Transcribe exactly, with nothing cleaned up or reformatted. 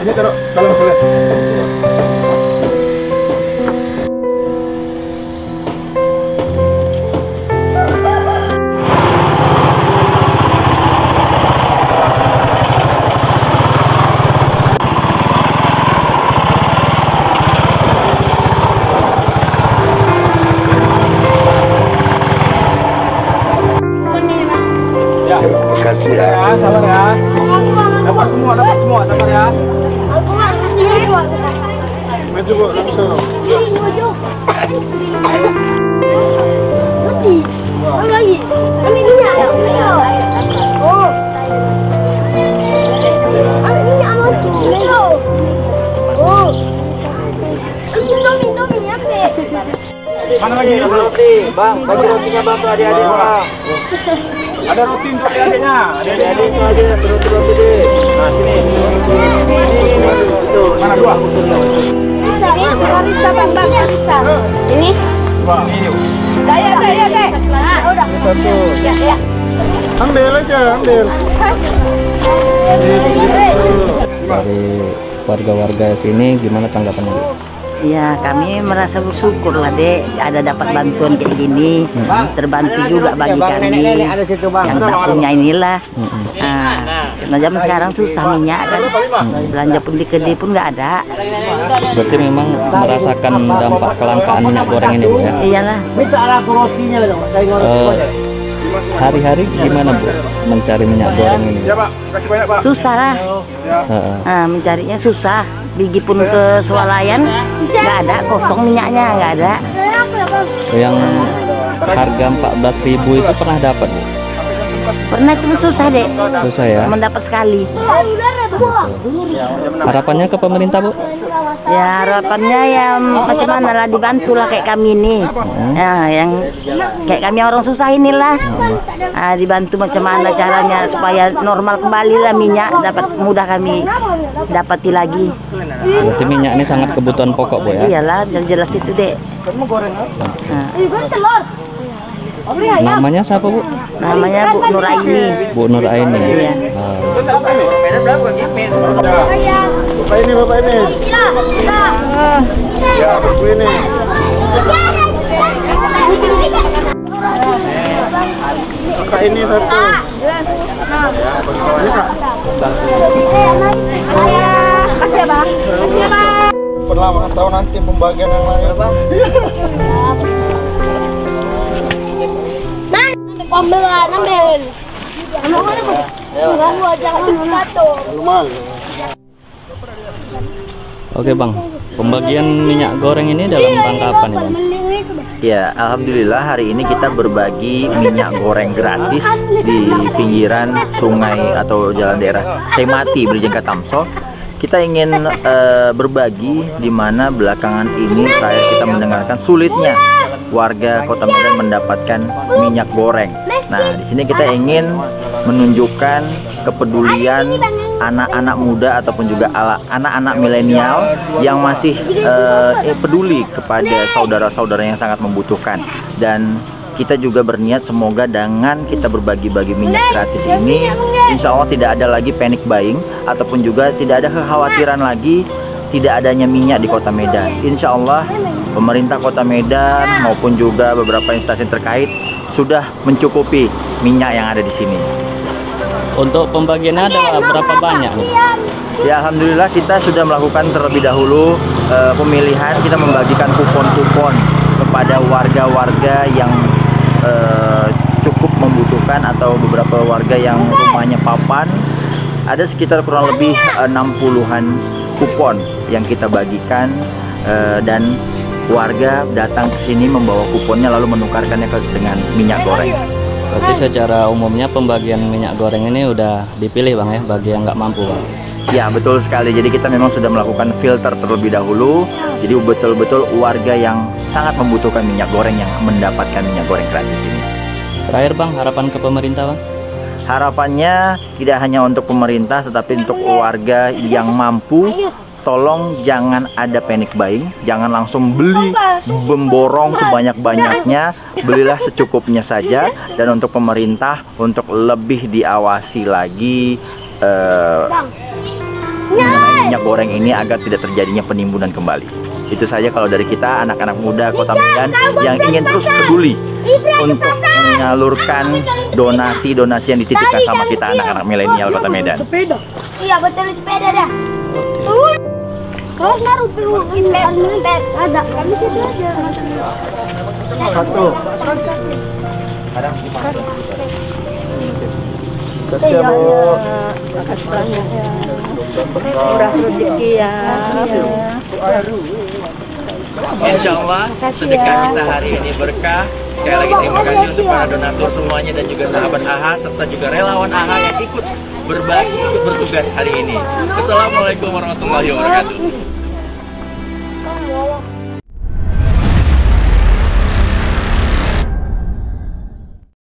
Ini taruh dalam boleh. Makasih ya. Sabar ya. Dapat semua, dapat semua, sabar ya. Maju Bu, langsung. Maju. Mati. Apa lagi? Ini minyak ya? Oh. Ada minyak loh. Oh. Ini nomi nomi ya, Nek. Mana lagi roti? Bang, bagi rotinya Bang ke adik-adik Bang. Ada roti untuk adik-adiknya. Adik-adik itu aja roti-roti deh. Nah, sini. Ini, ini, itu. Mana dua? Bisa, bisa Bang, Bang, bisa. Ini? Dua. Ini yuk. Saya, saya, Dek. Nah, udah. Satu. Ya, ya. Ambil aja, ambil. Dari warga-warga sini gimana tanggapannya, Bu? Ya, kami merasa bersyukur lah, Dek, ada dapat bantuan kayak gini. Hmm. Terbantu juga bagi kami yang tak punya inilah. Hmm. Nah, zaman sekarang susah minyak kan. Hmm. Belanja pun di kedai pun nggak ada. Berarti memang merasakan dampak kelangkaan minyak goreng ini, Bu ya? Iyalah. Uh, hari-hari gimana, Bu, mencari minyak goreng ini? Ya Pak, kasih banyak Pak. Susah lah. Ya. Uh, Nah, mencarinya susah. Pergi pun ke swalayan nggak ada, kosong minyaknya nggak ada. yang harga empat belas ribu itu pernah dapat, Bu? Pernah itu susah, Dek. Susah ya? Mendapat sekali. Harapannya ke pemerintah, Bu? Ya, harapannya ya macam mana lah, dibantu lah kayak kami ini. Hmm. Ya, yang kayak kami orang susah inilah. Nah, dibantu macam mana caranya supaya normal kembali lah minyak, dapat mudah kami dapati lagi. Berarti minyak ini sangat kebutuhan pokok, Bu ya? Iyalah, jelas itu, Dek. Nah. Namanya siapa, Bu? Namanya Bu Nuraini. Bu Nuraini. Iya. Oh. Bapak ini, Bapak ini. Ya, Bapak ini. Bapak ini satu. Ini Kak. Kasih ya, Bang. Kasih ya, Bang. Perlama tahu nanti pembagian yang lain, Bang. Pembelan, ambil. Enggak gua jangan satu. Lumayan. Oke, Bang. Pembagian minyak goreng ini dalam rangka apa nih, Bang? Ya, alhamdulillah hari ini kita berbagi minyak goreng gratis di pinggiran sungai atau jalan daerah Semati, Brigjen Katamso. Kita ingin uh, berbagi di mana belakangan ini terakhir kita mendengarkan sulitnya warga Kota Medan mendapatkan minyak goreng. Nah, di sini kita ingin menunjukkan kepedulian anak-anak muda ataupun juga anak-anak milenial yang masih uh, eh, peduli kepada saudara-saudara yang sangat membutuhkan. Dan kita juga berniat semoga dengan kita berbagi-bagi minyak gratis ini, insya Allah tidak ada lagi panic buying ataupun juga tidak ada kekhawatiran lagi tidak adanya minyak di Kota Medan. Insya Allah pemerintah Kota Medan maupun juga beberapa instansi terkait sudah mencukupi minyak yang ada di sini. Untuk pembagiannya ada berapa banyak nih? Ya, alhamdulillah kita sudah melakukan terlebih dahulu uh, pemilihan. Kita membagikan kupon-kupon kepada warga-warga yang uh, cukup membutuhkan atau beberapa warga yang rumahnya papan. Ada sekitar kurang lebih enam puluhan kupon yang kita bagikan, uh, dan warga datang ke sini membawa kuponnya lalu menukarkannya ke, dengan minyak goreng. Berarti secara umumnya pembagian minyak goreng ini udah dipilih, Bang ya, bagi yang nggak mampu, Bang? Ya, betul sekali. Jadi kita memang sudah melakukan filter terlebih dahulu. Jadi betul-betul warga yang sangat membutuhkan minyak goreng yang mendapatkan minyak goreng gratis ini. Terakhir, Bang, harapan ke pemerintah, Bang? Harapannya tidak hanya untuk pemerintah tetapi untuk warga yang mampu. Tolong jangan ada panic buying, jangan langsung beli memborong sebanyak-banyaknya, belilah secukupnya saja. Dan untuk pemerintah untuk lebih diawasi lagi eh, mengenai minyak goreng goreng ini agar tidak terjadinya penimbunan kembali. Itu saja kalau dari kita, anak-anak muda Kota Medan yang ingin terus peduli untuk menyalurkan donasi-donasi yang dititipkan sama kita anak-anak milenial Kota Medan. Iya betul sepeda dah. Terus naruh piukin bed ada kami situ aja. Satu. Kadang Kasih Bu. Makasih banyak ya. Murah rezeki ya. Insya Allah sedekah kita hari ini berkah. Sekali lagi terima kasih untuk para donatur semuanya dan juga sahabat A H A serta juga relawan A H A yang ikut berbagi, ikut bertugas hari ini. Wassalamualaikum warahmatullahi wabarakatuh.